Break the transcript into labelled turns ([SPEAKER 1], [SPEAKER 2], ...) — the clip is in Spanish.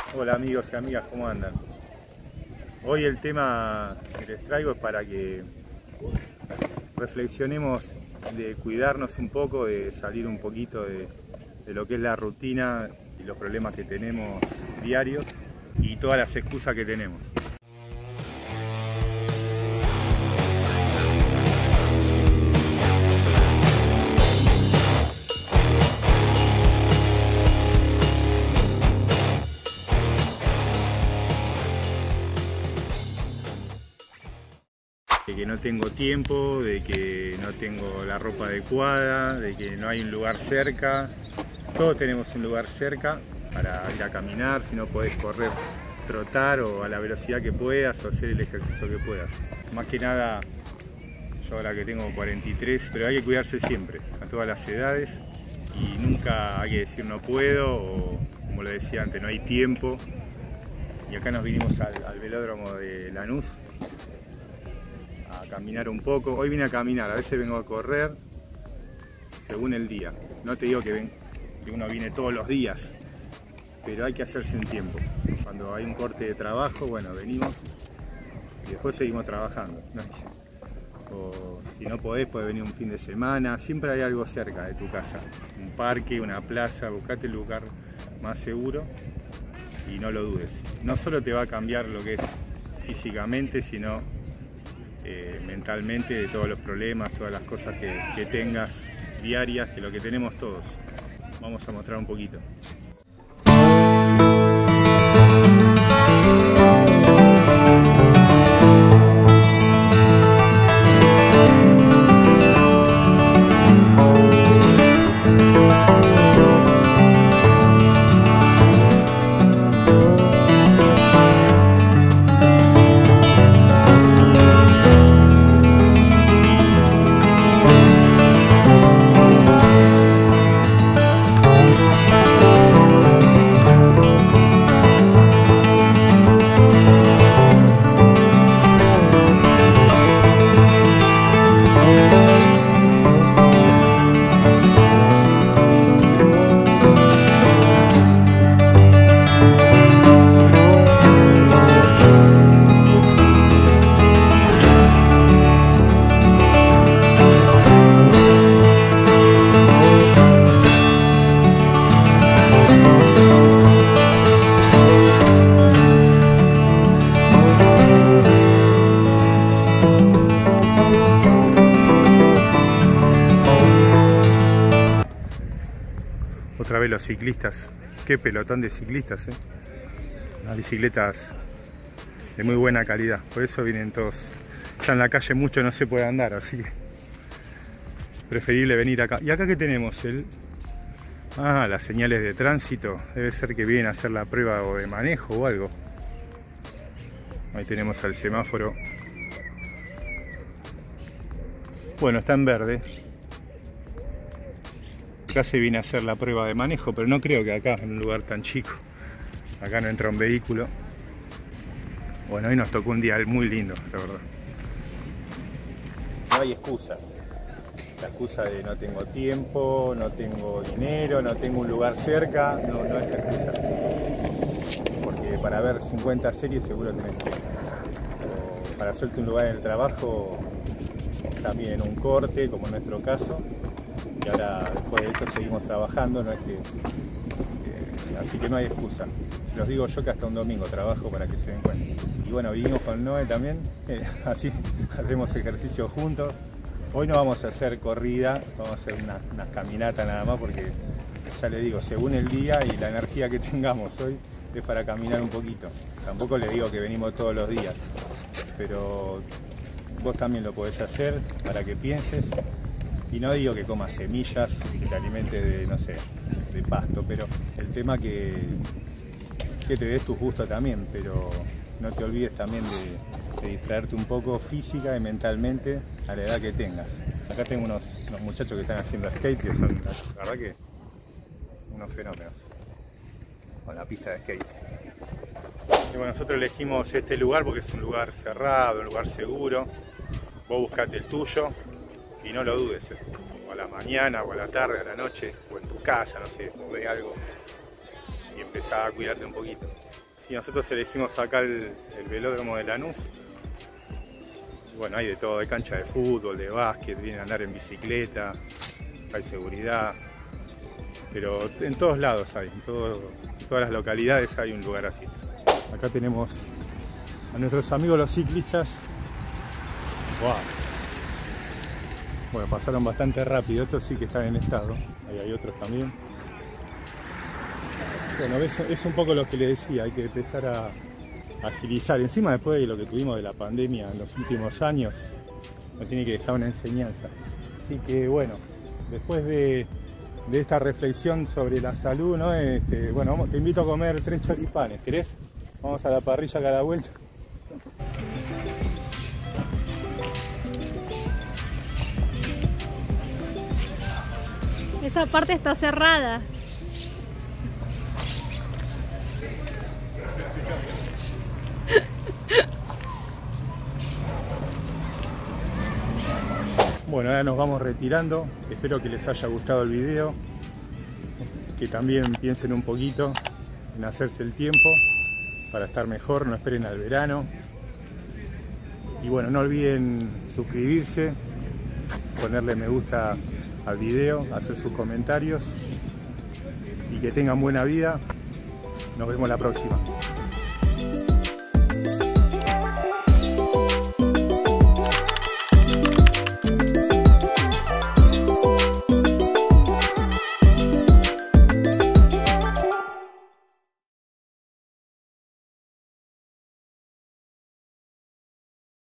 [SPEAKER 1] Hola amigos y amigas, ¿cómo andan? Hoy el tema que les traigo es para que reflexionemos de cuidarnos un poco, de salir un poquito de lo que es la rutina y los problemas que tenemos diarios y todas las excusas que tenemos. De que no tengo tiempo, de que no tengo la ropa adecuada, de que no hay un lugar cerca. Todos tenemos un lugar cerca para ir a caminar, si no podés correr, trotar o a la velocidad que puedas o hacer el ejercicio que puedas. Más que nada, yo ahora que tengo 43, pero hay que cuidarse siempre, a todas las edades, y nunca hay que decir no puedo o, como lo decía antes, no hay tiempo. Y acá nos vinimos al velódromo de Lanús a caminar un poco. Hoy vine a caminar, a veces vengo a correr según el día. No te digo que uno viene todos los días, pero hay que hacerse un tiempo. Cuando hay un corte de trabajo, bueno, venimos y después seguimos trabajando, ¿no? O si no podés venir un fin de semana. Siempre hay algo cerca de tu casa, un parque, una plaza. Buscate el lugar más seguro y no lo dudes. No solo te va a cambiar lo que es físicamente, sino mentalmente, de todos los problemas, todas las cosas que tengas diarias, que lo que tenemos todos. Vamos a mostrar un poquito. Otra vez los ciclistas, qué pelotón de ciclistas, ¿eh? Las bicicletas de muy buena calidad, por eso vienen todos. Ya en la calle mucho no se puede andar, así que preferible venir acá. ¿Y acá qué tenemos? Las señales de tránsito, debe ser que vienen a hacer la prueba o de manejo o algo. Ahí tenemos al semáforo. Bueno, está en verde. Acá se viene a hacer la prueba de manejo, pero no creo que acá, en un lugar tan chico, acá no entra un vehículo. Bueno, hoy nos tocó un día muy lindo, la verdad. No hay excusa. La excusa de no tengo tiempo, no tengo dinero, no tengo un lugar cerca, no es excusa. Porque para ver 50 series seguro tenés tiempo. O para hacerte un lugar en el trabajo, también en un corte, como en nuestro caso. Y ahora después de esto seguimos trabajando, no es que, así que no hay excusa. Se los digo yo que hasta un domingo trabajo para que se den cuenta. Y bueno, vivimos con Noé también, así hacemos ejercicio juntos. Hoy no vamos a hacer corrida, vamos a hacer unas caminatas nada más porque ya les digo, según el día y la energía que tengamos hoy es para caminar un poquito. Tampoco les digo que venimos todos los días, pero vos también lo podés hacer para que pienses. Y no digo que comas semillas, que te alimentes de, no sé, de pasto, pero el tema que te des tus gustos también, pero no te olvides también de distraerte un poco física y mentalmente a la edad que tengas. Acá tengo unos muchachos que están haciendo skate, que son, la verdad que, unos fenómenos con la pista de skate. Y bueno, nosotros elegimos este lugar porque es un lugar cerrado, un lugar seguro. Vos buscate el tuyo. Y no lo dudes, o a la mañana, o a la tarde, a la noche, o en tu casa, no sé, o ve algo y empezá a cuidarte un poquito. Sí, nosotros elegimos acá el velódromo de Lanús. Bueno, hay de todo, hay cancha de fútbol, de básquet, vienen a andar en bicicleta, hay seguridad, pero en todos lados hay, en todas las localidades hay un lugar así. Acá tenemos a nuestros amigos los ciclistas. Wow. Bueno, pasaron bastante rápido, estos sí que están en estado, ahí hay otros también. Bueno, es un poco lo que les decía, hay que empezar a agilizar. Encima después de lo que tuvimos de la pandemia en los últimos años, nos tiene que dejar una enseñanza. Así que bueno, después de esta reflexión sobre la salud, ¿no? Bueno, te invito a comer 3 choripanes, ¿querés? Vamos a la parrilla acá a la vuelta.
[SPEAKER 2] Esa parte está cerrada.
[SPEAKER 1] Bueno, ahora nos vamos retirando. Espero que les haya gustado el video, que también piensen un poquito en hacerse el tiempo para estar mejor, no esperen al verano. Y bueno, no olviden suscribirse, ponerle me gusta al video, hacer sus comentarios y que tengan buena vida. Nos vemos la próxima.